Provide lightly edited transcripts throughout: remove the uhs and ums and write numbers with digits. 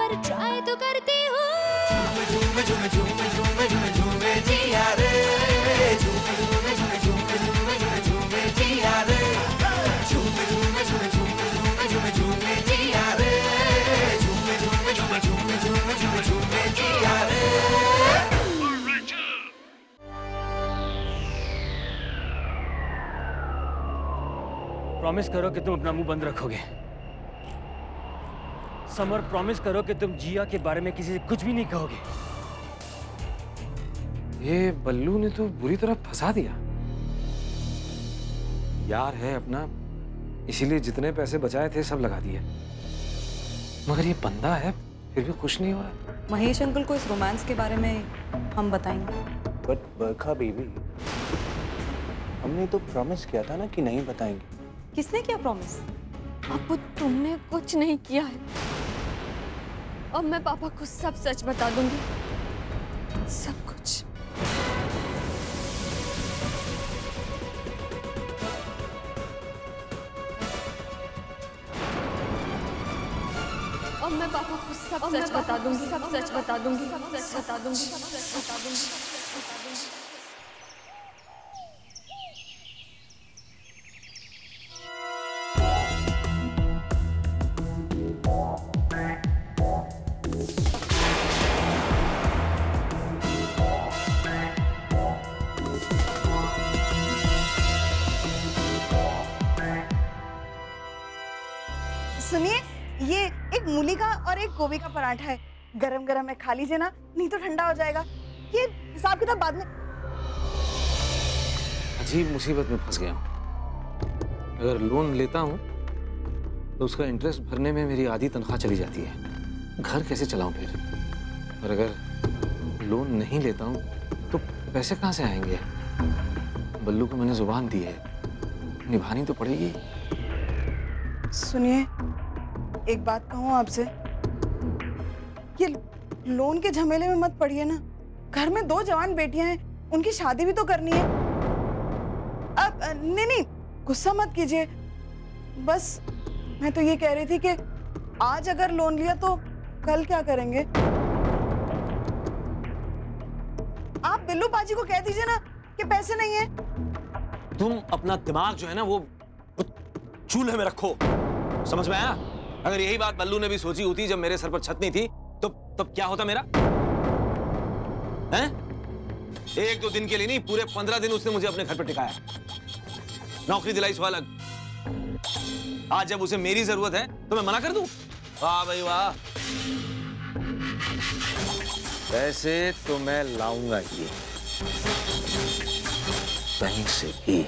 पर ट्राई तो करती हूँ। झूमे झूमे झूमे झूमे झूमे झूमे जिया रे, झूमे झूमे झूमे झूमे झूमे झूमे जिया रे, झूमे झूमे झूमे झूमे झूमे झूमे जिया रे, झूमे झूमे झूमे झूमे झूमे झूमे जिया रे। प्रॉमिस करो कि तुम अपना मुंह बंद रखोगे। समर, प्रॉमिस करो कि तुम जिया के बारे में किसी से कुछ भी नहीं कहोगे। ये बल्लू ने तो बुरी तरह फंसा दिया। यार है अपना, इसीलिए जितने पैसे बचाए थे सब लगा दिए। मगर ये बंदा है फिर भी खुश नहीं हो रहा। महेश अंकल को इस रोमांस के बारे में हम बताएंगे। बट बरखा बेबी, हमने तो प्रॉमिस किया था ना कि नहीं बताएंगे। किसने किया प्रॉमिस? अब तुमने कुछ नहीं किया है। अब मैं पापा को सब सच बता दूंगी, सब कुछ। अब मैं पापा को सब सच बता दूंगी, सब सच बता दूंगी, सब सच बता दूंगी, सब सच बता दूंगी। सुनिए, ये एक मूली का और एक गोभी का पराठा है। गरम गरम है, खा लीजिए ना, नहीं तो ठंडा हो जाएगा। ये हिसाब किताब बाद में। अजीब मुसीबत में फंस गया हूँ। अगर लोन लेता हूँ तो उसका इंटरेस्ट भरने में मेरी आधी तनख्वाह चली जाती है। घर कैसे चलाऊं फिर? और अगर लोन नहीं लेता हूँ तो पैसे कहाँ से आएंगे? बल्लू को मैंने जुबान दी है, निभानी तो पड़ेगी। सुनिए, एक बात कहूँ आपसे, ये लोन के झमेले में मत पड़िए ना। घर में 2 जवान बेटियां हैं, उनकी शादी भी तो करनी है। अब नहीं, गुस्सा मत कीजिए। बस मैं तो ये कह रही थी कि आज अगर लोन लिया तो कल क्या करेंगे? आप बिल्लू पाजी को कह दीजिए ना कि पैसे नहीं है। तुम अपना दिमाग जो है ना वो चूल्हे में रखो, समझ में आया? अगर यही बात बल्लू ने भी सोची होती जब मेरे सर पर छत नहीं थी तो तब क्या होता मेरा? हैं? 1-2 दिन के लिए नहीं, पूरे 15 दिन उसने मुझे अपने घर पर टिकाया, नौकरी दिलाई सो अलग। आज जब उसे मेरी जरूरत है तो मैं मना कर दूं? वाह भाई वाह। पैसे तो मैं लाऊंगा ही, कहीं से भी।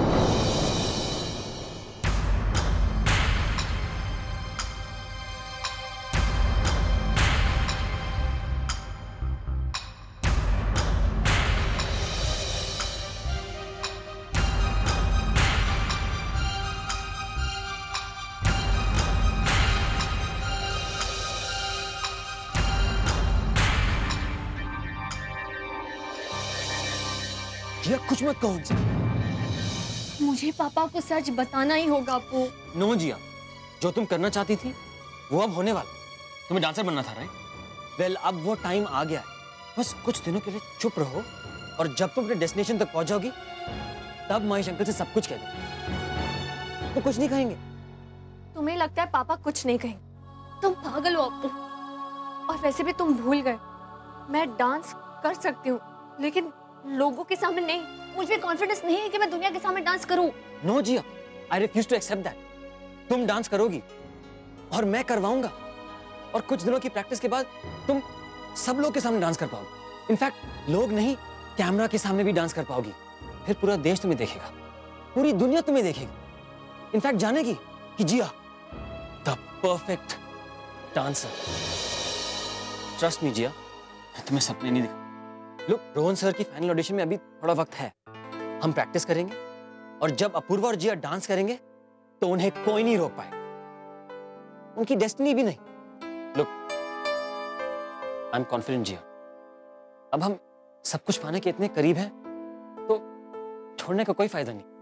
जिया, कुछ मत कहो उनसे। मुझे पापा को सच बताना ही होगा अपू। नो जिया, जो तुम करना चाहती थी वो अब होने वाला। तुम्हें डांसर बनना था, राइट? वेल, अब वो टाइम आ गया है। बस कुछ दिनों के लिए चुप रहो और जब तुम अपने डेस्टिनेशन तक पहुंच जाओगी तब महेश अंकल से सब कुछ कह दो। वो कुछ नहीं कहेंगे। तुम्हें लगता है पापा कुछ नहीं कहेंगे? तुम पागल हो अपू। और वैसे भी तुम भूल गए, मैं डांस कर सकती हूँ लेकिन लोगों के सामने नहीं। मुझे कॉन्फिडेंस नहीं है कि मैं दुनिया के सामने डांस करूं। No Jiya, I refuse to accept that. तुम डांस करोगी और मैं करवाऊंगा, और कुछ दिनों की प्रैक्टिस के बाद तुम सब लोग के सामने डांस कर पाओगी। इनफैक्ट लोग नहीं, कैमरा के सामने भी डांस कर पाओगी। फिर पूरा देश तुम्हें देखेगा, पूरी दुनिया तुम्हें देखेगी। इनफैक्ट जानेगी कि Jiya the perfect dancer. Trust me Jiya, मैं तुम्हें सपने नहीं दिखा। लुक, रोहन सर की फाइनल ऑडिशन में अभी थोड़ा वक्त है। हम प्रैक्टिस करेंगे और जब अपूर्वा और जिया डांस करेंगे तो उन्हें कोई नहीं रोक पाएगा। उनकी डेस्टिनी भी नहीं। Look, I am confident Jiya. अब हम सब कुछ पाने के इतने करीब हैं तो छोड़ने का कोई फायदा नहीं।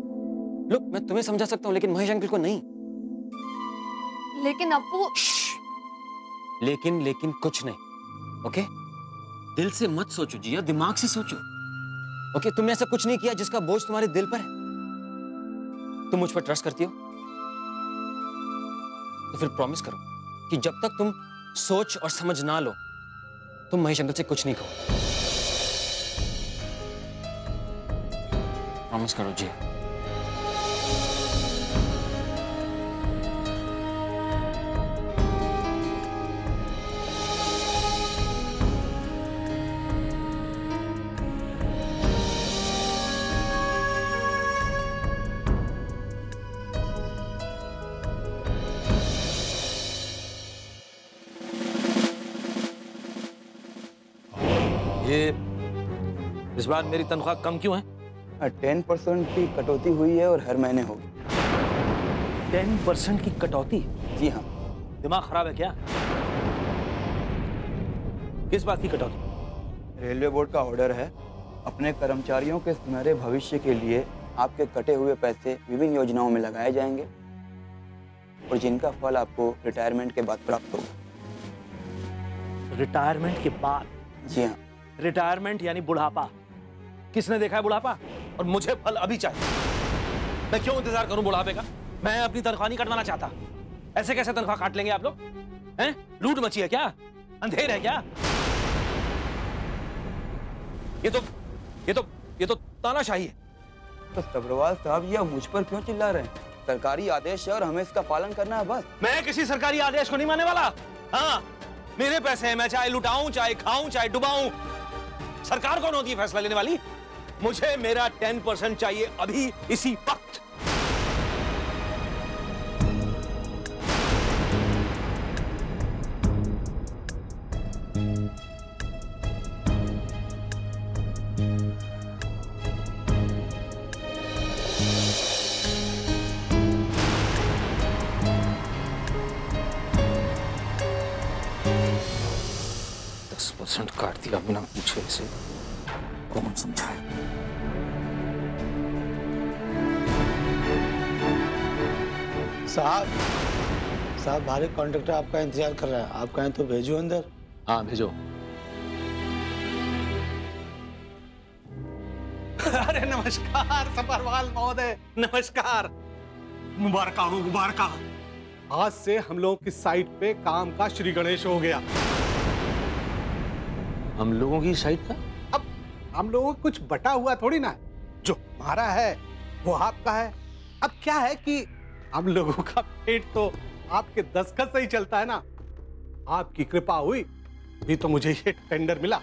लुक, मैं तुम्हें समझा सकता हूं लेकिन महेश अंकल को नहीं। लेकिन अपू, लेकिन कुछ नहीं, ओके? दिल से मत सोचो जिया, दिमाग से सोचो, ओके? तुमने ऐसा कुछ नहीं किया जिसका बोझ तुम्हारे दिल पर है। तुम मुझ पर ट्रस्ट करती हो तो फिर प्रॉमिस करो कि जब तक तुम सोच और समझ ना लो तुम महेश अंकल से कुछ नहीं कहो। प्रॉमिस करो जी। ये इस बार मेरी तनख्वाह कम क्यों है? 10% की कटौती हुई है और हर महीने होगी। 10% की कटौती? जी हाँ। दिमाग खराब है क्या? किस बात की कटौती? रेलवे बोर्ड का ऑर्डर है, अपने कर्मचारियों के सुनहरे भविष्य के लिए आपके कटे हुए पैसे विभिन्न योजनाओं में लगाए जाएंगे और जिनका फल आपको रिटायरमेंट के बाद प्राप्त होगा। रिटायरमेंट के बाद? जी हाँ। रिटायरमेंट यानी बुढ़ापा। किसने देखा है बुढ़ापा? और मुझे फल अभी चाहिए। मैं क्यों इंतजार करूं बुढ़ापे का? मैं अपनी तनख्वाह नहीं कटवाना चाहता। ऐसे कैसे तनख्वाह काट लेंगे आप लोग? हैं? लूट मची है क्या? अंधेर है क्या? ये तो तानाशाही है। तो सब्रवाल साहब, ये मुझ पर क्यों चिल्ला रहे हैं? सरकारी आदेश है और हमें इसका पालन करना है बस। मैं किसी सरकारी आदेश को नहीं मानने वाला। हाँ, मेरे पैसे हैं, मैं चाहे लुटाऊं, चाहे खाऊं, चाहे डुबाऊं। सरकार कौन होती है फैसला लेने वाली? मुझे मेरा 10% चाहिए अभी, इसी वक्त। % काट दिया बिना पूछे से, कौन समझाए? साहब बाहर कॉन्ट्रैक्टर आपका इंतजार कर रहा है, आप कहें तो भेजो अंदर। हाँ भेजो। अरे नमस्कार सफरवाल महोदय, नमस्कार। मुबारक हो, मुबारक। आज से हम लोगों की साइट पे काम का श्री गणेश हो गया। हम लोगों की साइट का? अब हम लोगों को कुछ बटा हुआ थोड़ी ना है, जो हमारा है वो आपका है। अब क्या है कि हम लोगों का पेट तो आपके दस्तखत से ही चलता है ना। आपकी कृपा हुई भी तो मुझे ये टेंडर मिला।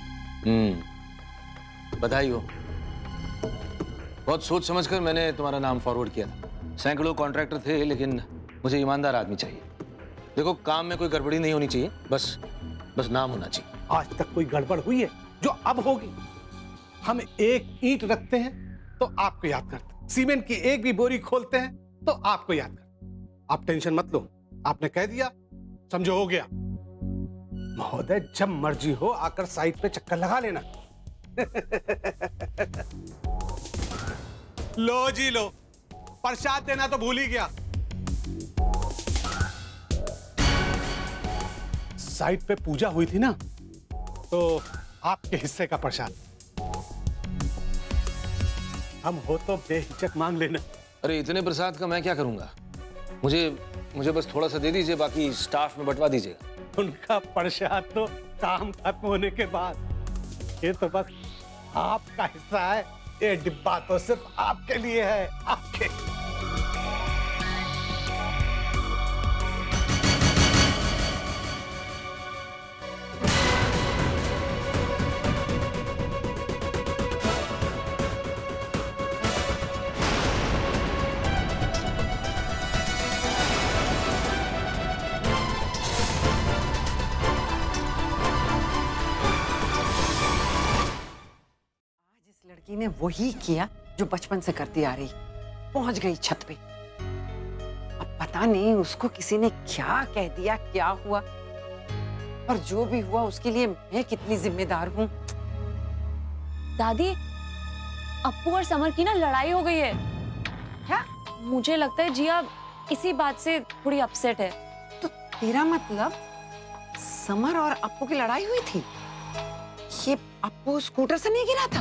बधाई हो। बहुत सोच समझकर मैंने तुम्हारा नाम फॉरवर्ड किया था। सैकड़ों कॉन्ट्रैक्टर थे, लेकिन मुझे ईमानदार आदमी चाहिए। देखो, काम में कोई गड़बड़ी नहीं होनी चाहिए, बस नाम होना चाहिए। आज तक कोई गड़बड़ हुई है जो अब होगी? हम एक ईंट रखते हैं तो आपको याद करते हैं, सीमेंट की एक भी बोरी खोलते हैं तो आपको याद करते हैं। आप टेंशन मत लो, आपने कह दिया, समझो हो गया। महोदय, जब मर्जी हो आकर साइट पे चक्कर लगा लेना। लो जी लो, प्रसाद देना तो भूल ही गया। साइट पे पूजा हुई थी ना, तो आपके हिस्से का प्रसाद। हम हो तो बेहिचक मांग लेना। अरे इतने प्रसाद का मैं क्या करूंगा? मुझे बस थोड़ा सा दे दीजिए, बाकी स्टाफ में बंटवा दीजिएगा। उनका प्रसाद तो काम खत्म होने के बाद, ये तो बस आपका हिस्सा है। ये डिब्बा तो सिर्फ आपके लिए है, आपके। लड़की ने वही किया जो बचपन से करती आ रही, पहुंच गई छत पे। अब पता नहीं उसको किसी ने क्या कह दिया, क्या हुआ, पर जो भी हुआ उसके लिए मैं कितनी जिम्मेदार हूँ। दादी, अप्पू और समर की ना लड़ाई हो गई है। क्या? मुझे लगता है जिया इसी बात से थोड़ी अपसेट है। तो तेरा मतलब समर और अप्पू की लड़ाई हुई थी? ये अप्पू स्कूटर से नहीं गिरा था?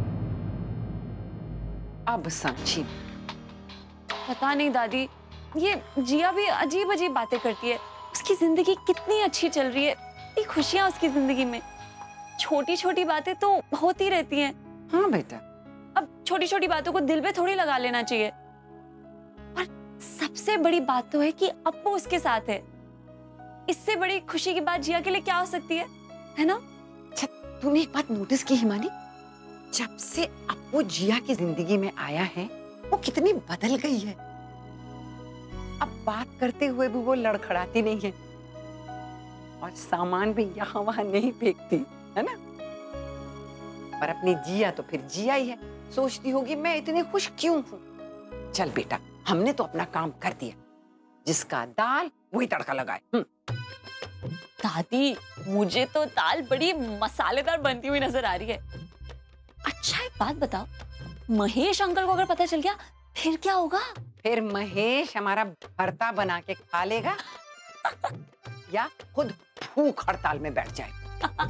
अब समझी। पता नहीं दादी, ये जिया भी अजीब अजीब बातें करती है। उसकी जिंदगी कितनी अच्छी चल रही है, इतनी खुशियां उसकी जिंदगी में। छोटी छोटी बातें तो होती रहती हैं। हाँ बेटा, अब छोटी छोटी बातों को दिल पे थोड़ी लगा लेना चाहिए। पर सबसे बड़ी बात तो है कि अप्पू उसके साथ है। इससे बड़ी खुशी की बात जिया के लिए क्या हो सकती है ना? अच्छा, तूने एक बात नोटिस की हिमानी? जब से अप्पू जिया की जिंदगी में आया है, वो कितनी बदल गई है। अब बात करते हुए भी वो लड़खड़ाती नहीं है और सामान भी यहाँ वहां नहीं फेंकती, है ना? पर अपनी जिया तो फिर जिया ही है। सोचती होगी मैं इतनी खुश क्यों हूं। चल बेटा, हमने तो अपना काम कर दिया। जिसका दाल वही तड़का लगाए। दादी, मुझे तो दाल बड़ी मसालेदार बनती हुई नजर आ रही है। अच्छा एक बात बताओ, महेश अंकल को अगर पता चल गया फिर क्या होगा? फिर महेश हमारा भरता बना के खा लेगा या खुद भूख हड़ताल में बैठ जाएगा।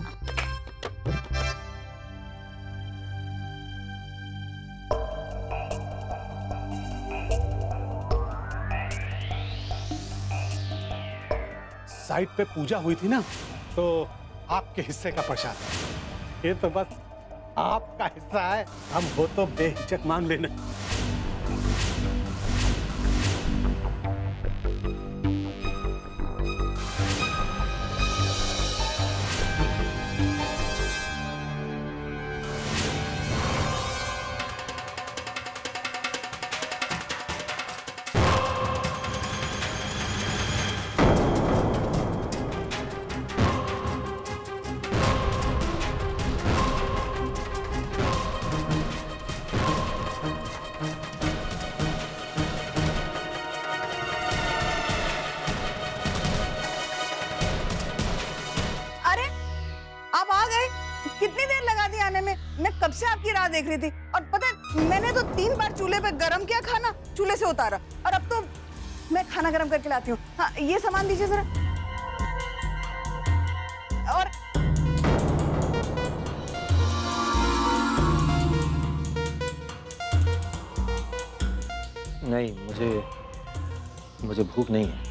साइट पे पूजा हुई थी ना, तो आपके हिस्से का प्रसाद है। ये तो बस आपका हिस्सा है, हम हो तो बेहिचक मांग लेना। कितनी देर लगा दी आने में? मैं कब से आपकी राह देख रही थी। और पता है, मैंने तो 3 बार चूल्हे पे गरम किया खाना, चूल्हे से उतारा, और अब तो मैं खाना गरम करके लाती हूँ। हाँ, ये सामान दीजिए जरा। और नहीं, मुझे भूख नहीं है।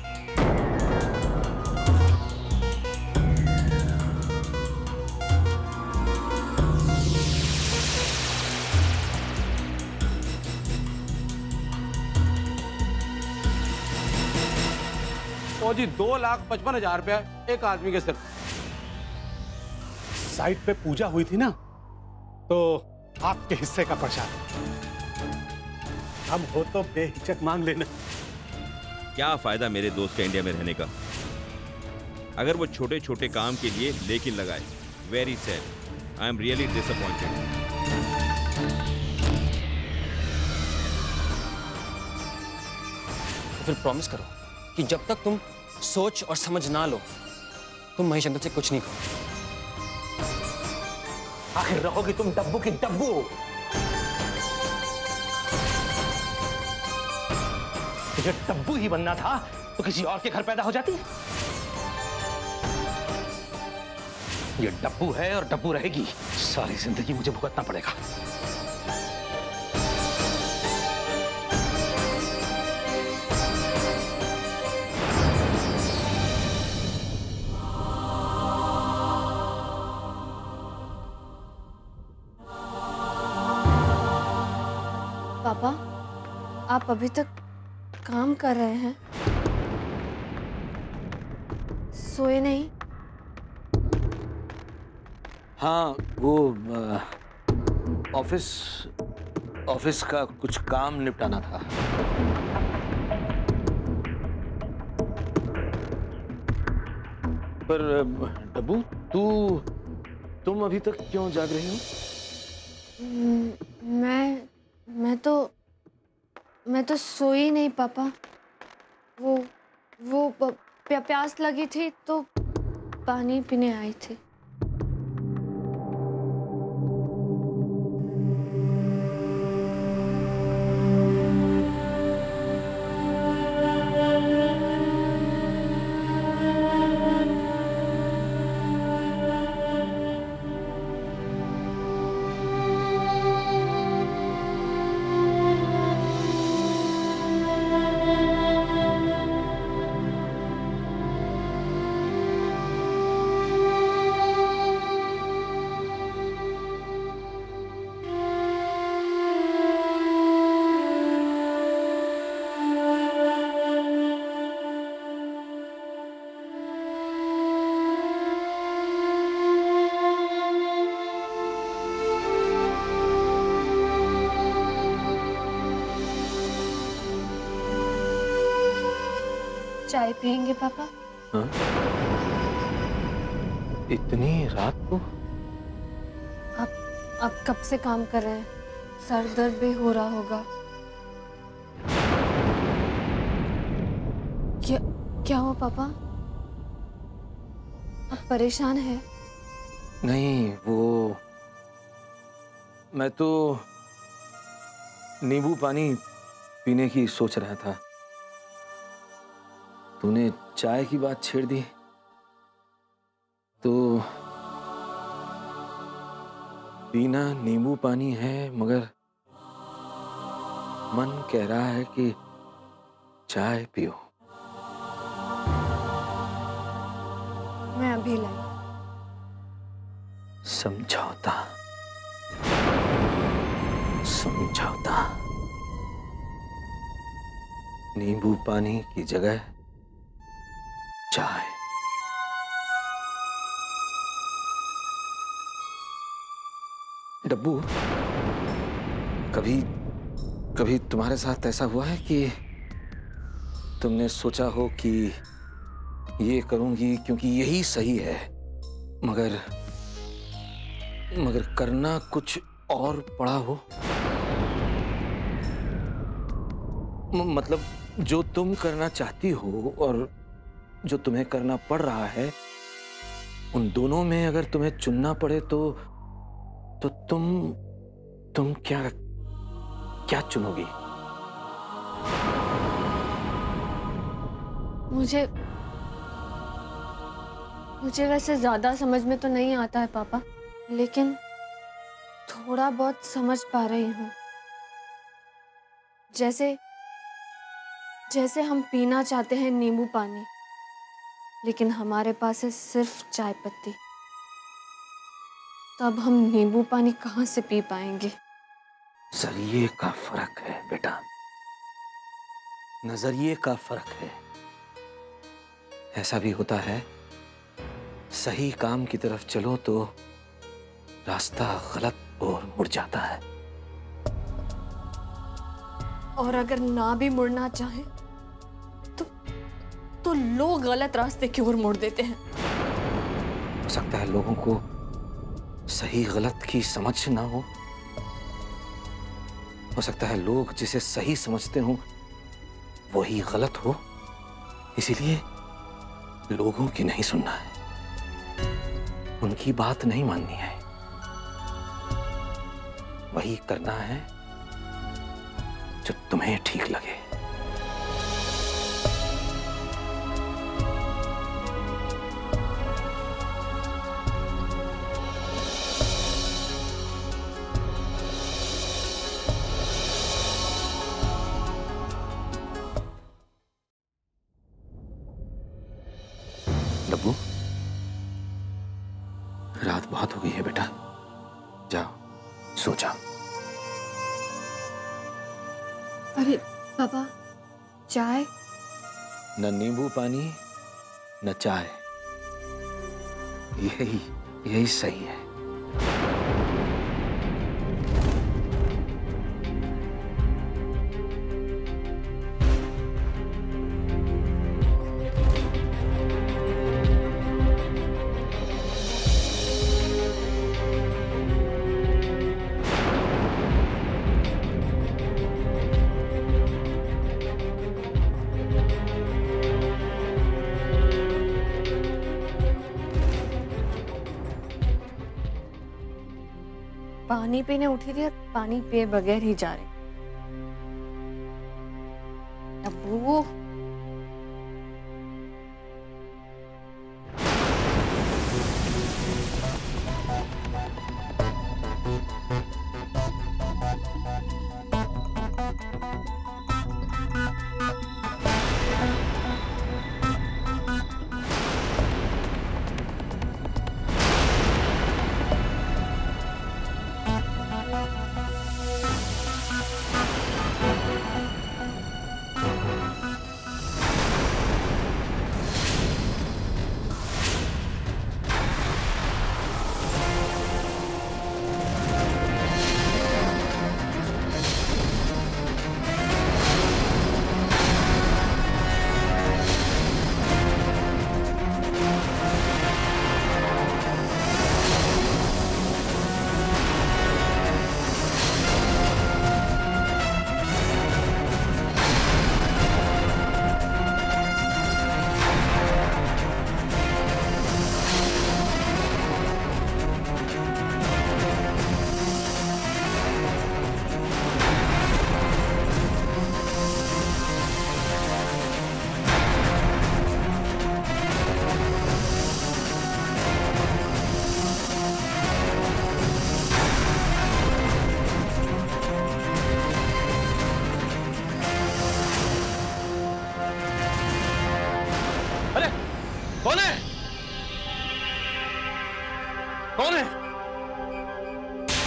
जी 2,55,000 रुपया एक आदमी के सिर। साइट पे पूजा हुई थी ना, तो आपके हिस्से का प्रसाद है। हम हो तो बेहिचक मांग लेना। क्या फायदा मेरे दोस्त का इंडिया में रहने का, अगर वो छोटे छोटे काम के लिए लेकिन लगाए। Very sad, I am really disappointed. फिर प्रॉमिस करो कि जब तक तुम सोच और समझ ना लो, तुम महेश अंकल से कुछ नहीं कहो। आखिर रहोगी तुम डब्बू की डब्बू। तुझे डब्बू ही बनना था तो किसी और के घर पैदा हो जाती। ये डब्बू है और डब्बू रहेगी। सारी जिंदगी मुझे भुगतना पड़ेगा। पापा, आप अभी तक काम कर रहे हैं? सोए नहीं? हाँ, वो ऑफिस का कुछ काम निपटाना था। पर डब्बू, तुम अभी तक क्यों जाग रही हो? मैं तो सोई नहीं पापा। वो प्यास लगी थी तो पानी पीने आई थी। चाय पियेंगे पापा? हाँ? इतनी रात को? आप कब से काम कर रहे हैं? सर दर्द भी हो रहा होगा। क्या हुआ पापा? आप परेशान हैं? नहीं, वो मैं तो नींबू पानी पीने की सोच रहा था। तूने चाय की बात छेड़ दी तो पीना नींबू पानी है, मगर मन कह रहा है कि चाय पियो। मैं अभी लाई। समझौता, समझौता। नींबू पानी की जगह चाय। डब्बू, कभी तुम्हारे साथ ऐसा हुआ है कि तुमने सोचा हो कि ये करूंगी क्योंकि यही सही है, मगर करना कुछ और पड़ा हो? मतलब जो तुम करना चाहती हो और जो तुम्हें करना पड़ रहा है, उन दोनों में अगर तुम्हें चुनना पड़े तो तुम क्या चुनोगी? मुझे वैसे ज्यादा समझ में तो नहीं आता है पापा, लेकिन थोड़ा बहुत समझ पा रही हूँ। जैसे हम पीना चाहते हैं नींबू पानी, लेकिन हमारे पास है सिर्फ चाय पत्ती, तब हम नींबू पानी कहाँ से पी पाएंगे? नजरिए का फर्क है बेटा, नजरिए का फर्क है। ऐसा भी होता है, सही काम की तरफ चलो तो रास्ता गलत और मुड़ जाता है। और अगर ना भी मुड़ना चाहे तो लोग गलत रास्ते की ओर मोड़ देते हैं। हो सकता है लोगों को सही गलत की समझ ना हो सकता है लोग जिसे सही समझते हो वही गलत हो। इसीलिए लोगों की नहीं सुनना है, उनकी बात नहीं माननी है, वही करना है जो तुम्हें ठीक लगे। डब्बू, रात बहुत हो गई है बेटा, जाओ सो जाओ। अरे पापा, चाय? न नींबू पानी न चाय, यही सही है। पानी पीने उठी थी और पानी पिए बगैर ही जा रही। अब्बू,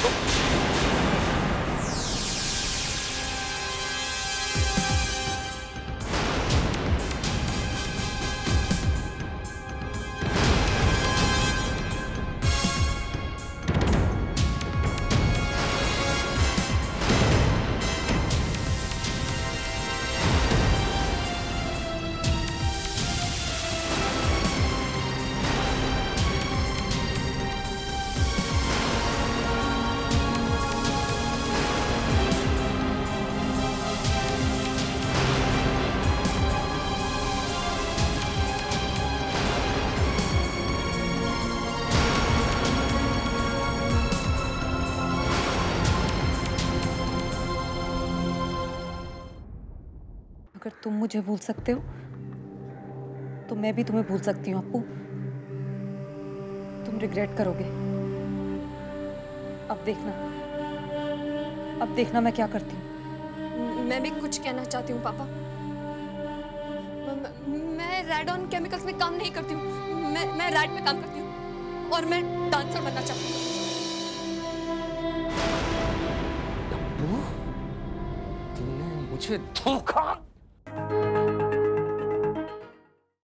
अगर तुम मुझे भूल सकते हो तो मैं भी तुम्हें भूल सकती हूँ अप्पू। तुम रिग्रेट करोगे। अब देखना मैं क्या करती हूँ। मैं भी कुछ कहना चाहती हूँ पापा। मैं रैड ऑन केमिकल्स में काम नहीं करती हूँ। मैं रैड में काम करती हूँ और मैं डांसर बनना चाहती हूँ। तुमने मुझे धोखा